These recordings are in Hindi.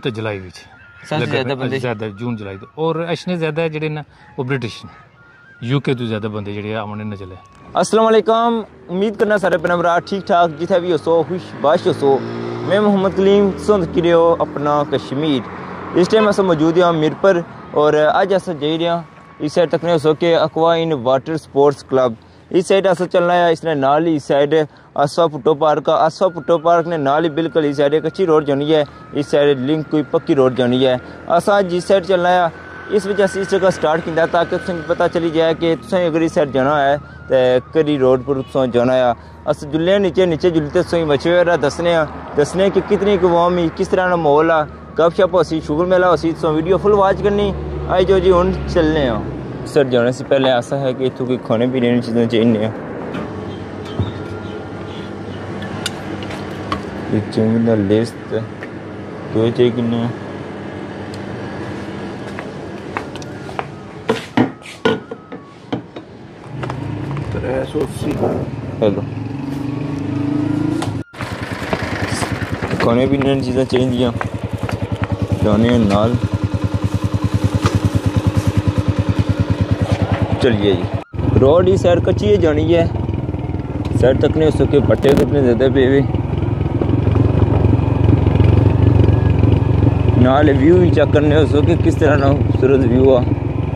ਤੇ ਜੁਲਾਈ ਵਿੱਚ सबसे ज्यादा बंदे ਜ਼ਿਆਦਾ ਜੂਨ ਜੁਲਾਈ ਤੋਂ ਔਰ ਅਸ਼ਨੇ ਜ਼ਿਆਦਾ ਜਿਹੜੇ ਨਾ ਉਹ ਬ੍ਰਿਟਿਸ਼ यूके तो ज़्यादा बंदे ਜਿਹੜੇ ਆਉਣੇ न चले। अस्सलाम वालेकुम, उम्मीद करना सारे अपना ठीक ठाक जिथे भी हो खुश बाश हो। मैं मोहम्मद कलीम सुन कि हो अपना कश्मीर। इस टाइम अस मौजूद हैं मीरपुर और अज अस जाई रहे हैं इस साइड तकने हो कि aqua in water sports club इस साइड अस चलना है। इसने नाल ही इस साइड आसवा भुट्टो पार्क ने नाल ही बिल्कुल इस साइड एक अच्छी रोड जानी है, इस साइड लिंक कोई पक्की रोड जानी है। अस जिस साइड चलना है इस वजह से इस जगह स्टार्ट किया ताकि तुसें पता चली जाए कि तुसें अगर इस साइड जाना है तो करी रोड पर तुसें जाना है। अस जुल्ले नीचे जुल्ले तुसें बचे हुए दसने कि कितनी कवाम ही किस तरह का माहौल है, गपशप होसी शुगर मेला होसी। तुसें वीडियो फुल वॉच करनी। आई जो जी हुण चलने सर जाने से पहले ऐसा है कि इतों कोई खाने पीने की चीज़ें चाहिए। चिंग दा लेस दो चाहिए किन्ने हेलो खाने पीने की चीज़ें चाहिए जाने नाल। चलिए जी रोड ही सैर कच्ची है जानी है सैर तक नहीं हो सके पट्टे कितने ज़्यादा पे हुए नाल व्यू ही चेक करने हो सके किस तरह ना खूबसूरत व्यू आ।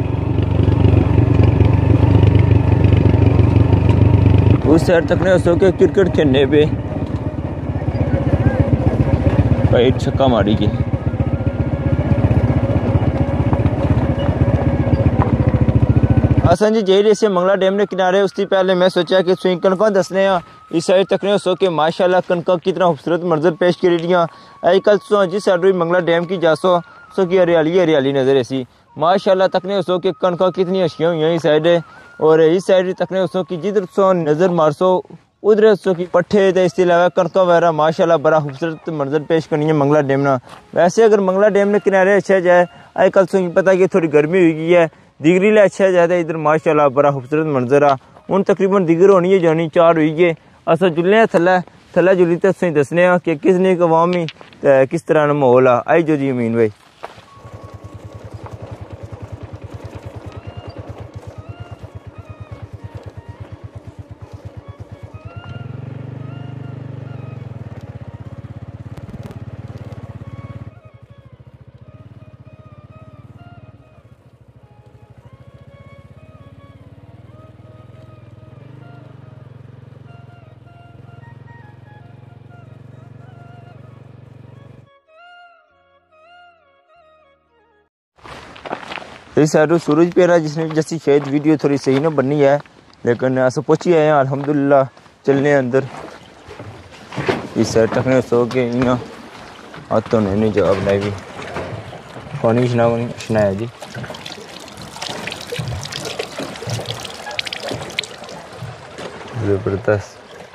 उस साइड तक नहीं हो सके क्रिकेट खेलने पे भाई छक्का मारी की। असा जी जे से मंगला डैम के किनारे उससे पहले मैं सोचा कि तुम कनक दसने इस साइड तक नहीं हो कि माशाल्लाह कनक कितना खूबसूरत मंजर पेश करी दियाँ। अजकल तुम जिस साइड भी मंगला डैम की जासो सो कि हरियाली नजर ऐसी माशाल्लाह तक नहीं हो कि कनक कितनी अच्छी हुई इस साइड और इस साइड तक नहीं हो कि जिधर तुम नज़र मारसो उधर सो कि पट्ठे तो इसके अलावा कनक वगैरह माशाल्लाह बड़ा खूबसूरत मंजर पेश करनी है मंगला डैम ना। वैसे अगर मंगला डैम के किनारे अच्छा जाए अजकल तुम पता कि थोड़ी गर्मी हुई गई है दिगरी ले अच्छा जाता इधर माशाल्लाह बड़ा खूबसूरत मंजर आ। हूँ तकरीबन दिगर होनी है जानी 4 हुई है। अस जुल्ले थल्ले जुली तो तुम दसने कि किसने कवामी किस तरह का माहौल आ। आई जो जी अमीन भाई इस साइड सूरज पे रहा जिसने जैसी शायद वीडियो थोड़ी सही ना बननी है लेकिन अस पहुंची आए हैं अल्हम्दुलिल्लाह। चलने अंदर इस साइड तक ने सो के इना हाथों ने नहीं जवाब बनाई भी पानी शनाया जी। जबरदस्त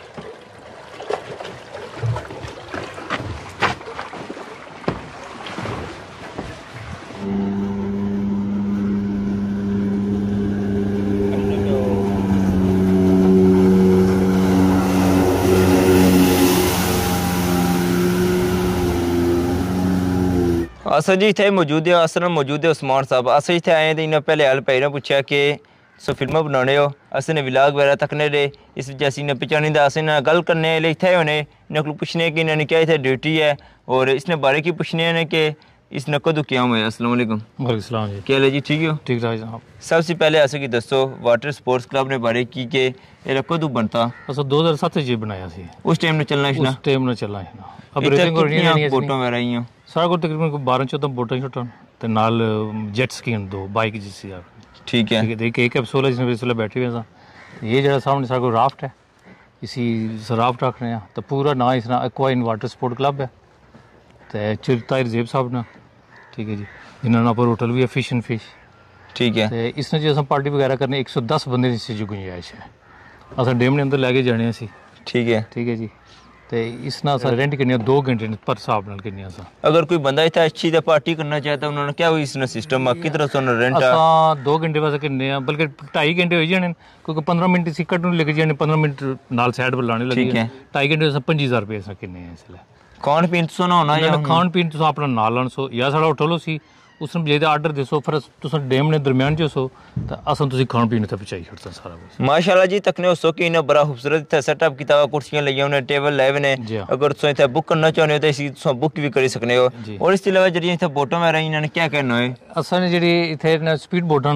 अस जी इतने मौजूद है अस मौजूद है उस्मान साहब। अस इतने आए तो इन्हें पहले हल पैर पूछा कि सो फिल्म बनाने हो अस ने विलाग वगैरह तकने दे इस वजह से इन्हें पहचानी अस इन्हें गल करने इतने होने इन्हें को पूछने कि इन्होंने क्या इतने ड्यूटी है और इसने बारे की पूछने ने कि इसने कदों क्या हुआ है। अस्सलाम वालेकुम। वालेकुम सलाम जी। क्या हाल है जी ठीक हो? ठीक ठाक जनाब। सबसे पहले अस की दसो वाटर स्पोर्ट्स क्लब ने बारे की कि ये कदों बनता? अस 2007 जी बनाया सी उस टाइम ने चलना उस टाइम ने चलना है अब रेसिंग हो रही है बोटां वगैरह आईयां सारा को तकरीबन 12-14 बोटां शोटां ते नाल जेट स्कीन 2 बाइक जिससे आप ठीक है देखिए एक कैप्सूल है जिसमें इसलिए बैठे हुए हैं। ये जरा सामने सारा को राफ्ट है इसी राफ्ट रख रहे हैं तो पूरा ना इसना aqua in water sport club है तो चिरतायर जेब साहब ना ठीक है जी जिन्होंने पर होटल भी है फिश एंड फिश ठीक है। तो इसने जो पार्टी वगैरह करने 110 बंदे इस जो गुंजाइश है अस डैम ने अंदर लैके जाने ठीक है जी। तो इसना रेंट किन्ने 2 घंटे पर हिसाब नाल किन्ने असा अगर कोई बंदा इतना अच्छी दा पार्टी करना चाहता है उन्होंने क्या हुई इसने सिस्टम आ किधर से रेंट असा 2 घंटे वास्ते किन्ने आ बल्कि 2.5 घंटे हो जाने क्योंकि 15 मिनट टिकट नु लेके जाने 15 मिनट नाल साइड पर लाने लगे 2.5 घंटे से 5000 रुपए ऐसा किन्ने है इसलिए खान पीन तो ना होना या खान पीन तुस अपना नाल लान सो या साढ़ा होटल सी उसने बजाय आर्डर दसो फिर तुस डैम ने दरम्यान च सो तो अस तुम खान पीन उत्थे पहुंचाई छड़ता सारा कुछ माशाल्लाह जी तकने हो कि इन्ना बड़ा खूबसूरत इत्थे सेटअप कीता हुआ कुर्सियां लगी हुई टेबल लाए हुए ने अगर तुस इत्थे बुक करना चाहते हो तो इसी तुस बुक भी करी सकने हो और इसके अलावा जेह्ड़ियां इत्थे बोटां वगैरह इन्हां ने क्या करना है असां जेह्ड़ी इत्थे स्पीड बोटां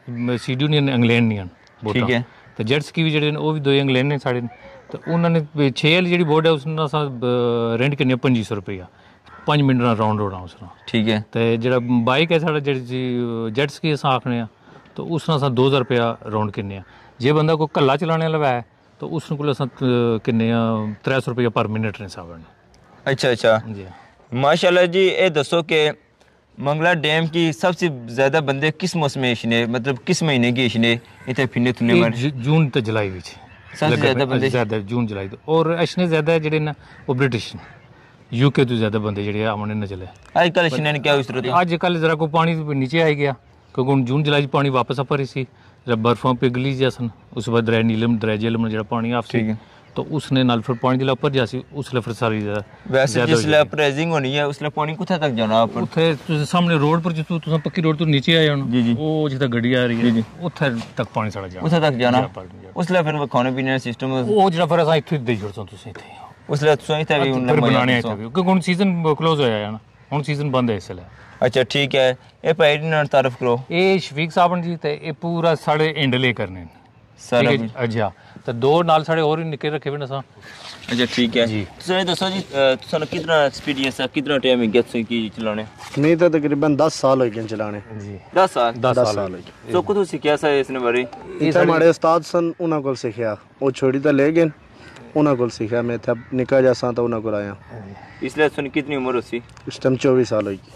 सीडू नहीं इंग्लैंड नहीं ठीक है तो जेट स्की भी जेह्ड़े वो भी दो इंग्लैंड ने साढ़े तो उन्होंने 6 वाली जेह्ड़ी बोट है उसने असां रेंट करनी 2500 रुपया 5 मिनट दा राउंड रोड उसना ठीक है तो जेह्ड़ा बाइक है साढ़ा जेह्ड़ी जेट स्की असां आखने तो उसने असां 2000 रुपया राउंड करने जे बंदा कोई कल्ला चलाने आह्ला है तो उसने कोल असां किन्ने 300 रुपया पर मिनट ने साहब अच्छा अच्छा जी माशाल्लाह जी ये दसो कि मंगला डैम की सबसे ज़्यादा बंदे किस मौसम में इशने मतलब किस महीने की इशने इतने फिरने तुने मारे जून तो जुलाई विच सबसे ज़्यादा बंदे ज़्यादा जून जुलाई और इशने ज़्यादा जेह्ड़े ना वो ब्रिटिश यूके तो ज़्यादा बंदे जेह्ड़े आमने न चले आजकल इशने ने क्या हुई जरूरत अजकल जरा को पानी नीचे आई गया क्योंकि हुन जून जुलाई पानी वापस आ रही सी जब बर्फां पिघली जसन उस बाद दरिया नीलम दरिया झेलम जेह्ड़ा पानी आ ठीक है तो उसने नाल फिर पानी जिला ऊपर जासी उसले फिर सारी वैसे जिसले अप्रेजिंग होनी है उसले पानी कुत्थे तक जाना ऊपर उत्थे तुझे सामने रोड पर जितू तुसा पक्की रोड तो नीचे आ जाना जी जी वो जिथे गड्डी आ रही है उत्थे तक पानी साढ़ा जाना उत्थे तक जाना उसले फिर खाने पीने दा सिस्टम वो जेह्ड़ा फिर असां इत्थे देई छोड़सां तुसें इत्थे उसले तुसें इत्थे भी फिर बनाने इत्थे क्योंकि हुन सीजन क्लोज होया है ना हुन सीजन बंद है इसले अच्छा ठीक है ये भाई ने तारीफ करो ये शफीक साहब जी ते ये पूरा साढ़े हैंडल करने सारा अच्छा तो दो नाल साढ़े और निके रखे हुए असां अच्छा ठीक है जी तुसें दसो जी तुसां कितना एक्सपीरियंस है कितना टाइम है गेट्स की चलाने मैं तो तकरीबन 10 साल हो गए चलाने जी 10 साल 10 साल हो गए तो कुछ सीखा सा इसने बारे इतना हमारे उस्ताद सन उन्हां कोल सीखा वो छोड़ी तो ले गए उन्हां कोल सीखा मैं था निका जैसा तो उन्हां कोल आया इसलिए सुन कितनी उम्र होसी इस टाइम 24 साल होगी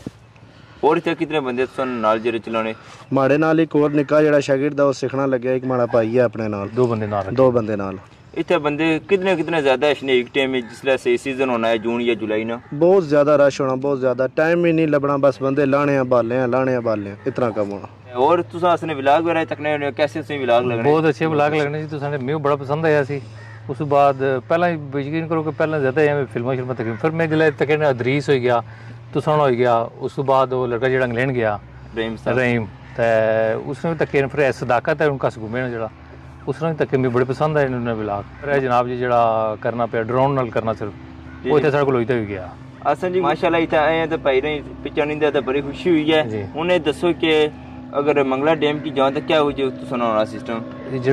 और इतने कितने बंदे सुन नाल जेरे चलाने माड़े नाल एक और निका जेड़ा शागिर्द है वो सीखना लग्या एक माड़ा भाई है अपने नाल दो बंदे नाल इतने बंदे कितने ज्यादा इसने एक टाइम में जिसले सही सीजन होना है जून या जुलाई ना बहुत ज्यादा रश होना बहुत ज्यादा टाइम ही नहीं लबना बस बंदे लाने बाले इतना कम होना और तुसा असने व्लॉग वगैरह तकने कैसे से व्लॉग लगने बहुत अच्छे व्लॉग लगने जी तुसाने मैं बड़ा पसंद आया सी उस बाद पहला यकीन करो कि पहला ज्यादा है फिल्मां शिल्मां तक फिर मैं जिले तकने अदरीस हो गया तुसान हो गया उस बाद वो लड़का जेड़ा इंग्लैंड गया रहीम ते उसने तक फिर सदाकत है उनका घूमे ना जेड़ा उसने तक मैं बड़े पसंद आए उन्होंने व्लॉग फिर जनाब जी जेड़ा करना पे ड्रोन नाल करना सिर्फ वो इतने साढ़े को लोईते भी गया असन जी माशाल्लाह इतने आए हैं तो भाई ने पिछानी दे तो बड़ी खुशी हुई है उन्हें दसो कि अगर मंगला डैम की जाओ तो क्या हो जो तुसाना होना सिस्टम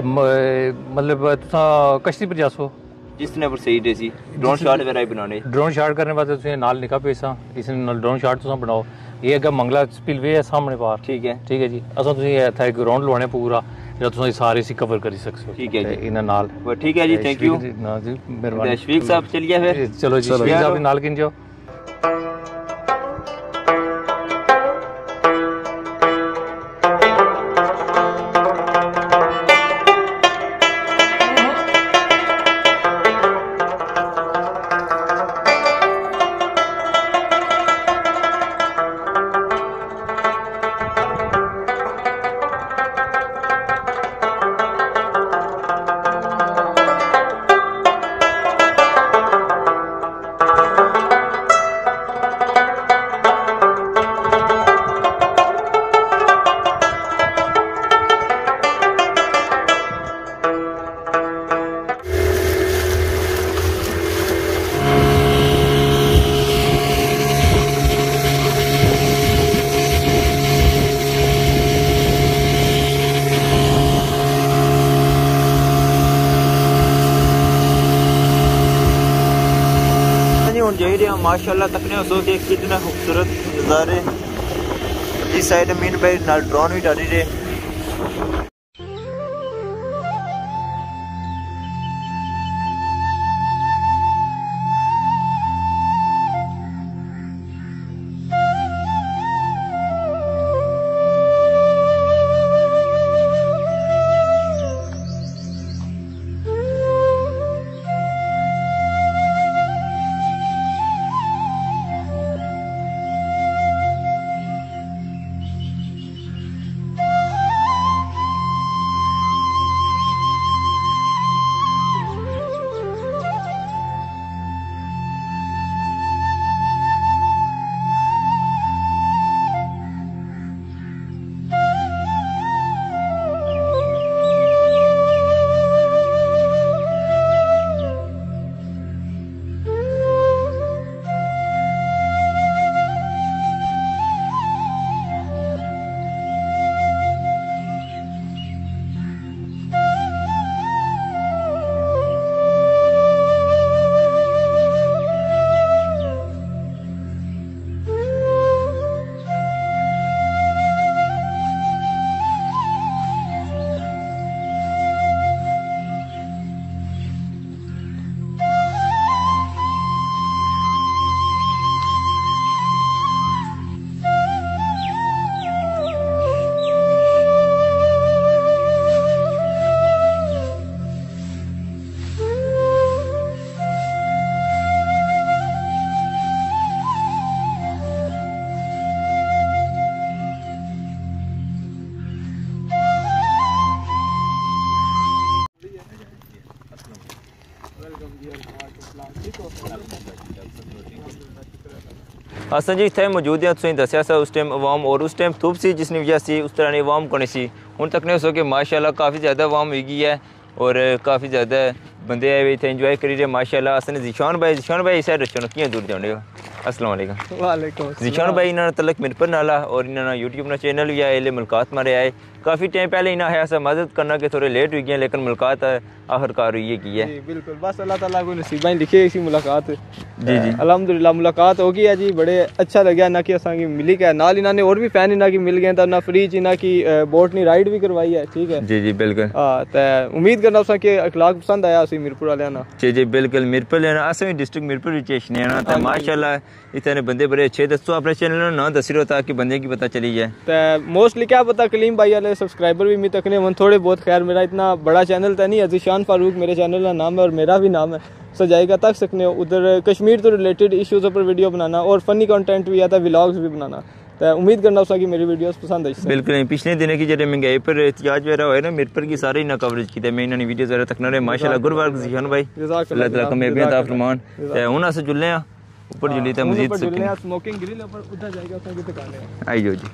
मतलब तुसा कश्ती पर जासो जिसने पर सही दे सी ड्रोन शॉट वगैरह बनाने ड्रोन शॉट करने वास्ते तुसें नाल निका पैसा इसने नाल ड्रोन शॉट तुसा बनाओ ये अगर मंगला स्पिलवे है सामने पार ठीक है जी असां तुसें इत्थे एक राउंड लवाने पूरा जेड़ा तुसें सारे सी कवर करी सकसो ठीक है जी इना नाल ठीक है जी थैंक यू ना जी मेहरबानी शफीक साहब चलिए फिर चलो जी शफीक साहब नाल किन जाओ माशाल्लाह तकने हो सो के कितना खूबसूरत नज़ारे इस साइड मीन भाई नाल ड्रोन भी डाली रहे अस जी इतने मौजूद हैं तुसें दस्या सा उस टाइम अवाम और उस टाइम धुप सी जिसकी वजह से उस तरह की अवाम कोनी सी हुण तक ने सो कि माशाल्लाह काफ़ी ज़्यादा अवाम हो गई है और काफ़ी ज़्यादा बंदे आए हुए इतने इंजॉय करी रहे माशाल्लाह। असने जीशान भाई इस साइड रचो कियां दूर जाने हो। अस्सलाम वालेकुम। वालेकुम जीशान भाई इन्होंने तलक मिरपर नाला और इन्होंने यूट्यूब ना चैनल भी आए ले मुलाकात मारे आए काफ़ी टाइम पहले इन्हें आया सा मदद करना कि थोड़े लेट हुई गए लेकिन मुलाकात आखिरकार हुई है की है। जी बिल्कुल बस अल्लाह ताला को नसीबां लिखे इसी मुलाकात जी जी अल्हम्दुलिल्लाह मुलाकात हो गई है जी। बड़े अच्छा लगे ना कि असांगी मिली गया नाल इन्होंने और भी फैन इन्हों की मिल गए तो ना फ्री च इन्हों की बोट नी राइड भी करवाई है। ठीक है जी जी बिल्कुल। हाँ तो उम्मीद करना उस कि अखलाक पसंद आया उसी मीरपुर वाले ना। जी जी बिल्कुल मीरपुर लेना अस भी डिस्ट्रिक्ट मीरपुर विच ना तो माशाल्लाह इतने बंदे बड़े अच्छे दसो अपने चैनल ना दसी रहो ताकि बंदे की पता चली जाए। तो मोस्टली क्या पता कलीम भाई वाले सब्सक्राइबर भी मैं तकने मन थोड़े बहुत खैर मेरा इतना बड़ा चैनल तो नहीं है ज़ीशान फारूक मेरे चैनल का नाम है और मेरा भी नाम है सजाएगा तक सकने हो उधर कश्मीर तो रिलेटेड इश्यूज़ पर वीडियो बनाना और फनी कंटेंट भी आता है व्लॉग्स भी बनाना तो उम्मीद करना उसका कि मेरी वीडियोस पसंद आई। बिल्कुल पिछले दिनों की जो महंगाई पर एहतियाज वगैरह हुए ना मीरपुर की सारी ना कवरेज की मैं इन्होंने वीडियोस वगैरह तक ना माशाल्लाह गुड वर्क ज़ीशान भाई अल्लाह ताला कामयाबी अता फरमान। हुन अस जुलने आ ऊपर जुली ते मजीद स्मोकिंग ग्रिल ऊपर उधर जाएगा उसका की दुकान है आई जो जी।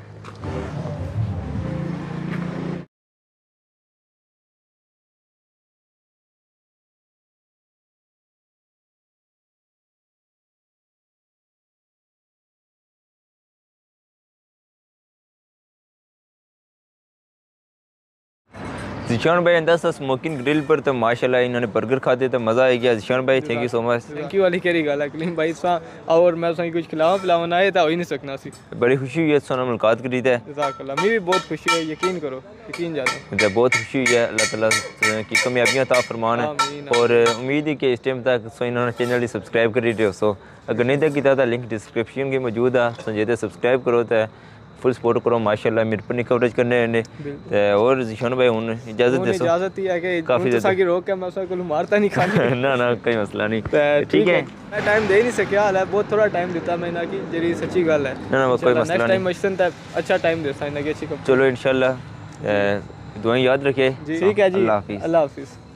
ज़ीशान भाई अंदर सा स्मोकिंग ग्रिल पर तो माशाल्लाह इन्होंने बर्गर खाते तो मज़ा आ गया। ज़ीशान भाई thank you so much. Thank you वाली केरी गल है कलीम भाई सा और मैं उसकी कुछ खिलावा पिलावा ना आए तो हो ही नहीं सकना सी। बड़ी खुशी हुई है सोना मुलाकात करी है। जज़ाकल्लाह मैं भी बहुत खुशी है यकीन करो यकीन जाता बहुत खुशी हुई है अल्लाह ताला की कामयाबियां अता फरमान है और उम्मीद है कि इस टाइम तक सो इन्होंने चैनल सब्सक्राइब करी रहे हो सो अगर नहीं तक किया तो लिंक डिस्क्रिप्शन के मौजूद है सो जे सब्सक्राइब करो तो फुल सपोर्ट करो माशाल्लाह मेरे पर कवरेज करने ने और ज़ीशान भाई हुन इजाजत दे सो इजाजत ही है कि काफी सा की रोक के मैं उसको मारता नहीं खाने ना ना कोई मसला नहीं ठीक है मैं टाइम दे नहीं सकिया हाल है बहुत थोड़ा टाइम देता मैं ना की जेरी सच्ची गल है ना ना कोई मसला नहीं टाइम मशतन अच्छा टाइम देता है ना कि अच्छी चलो इंशाल्लाह दुआएं याद रखे। ठीक है जी अल्लाह हाफिज़। अल्लाह हाफिज़।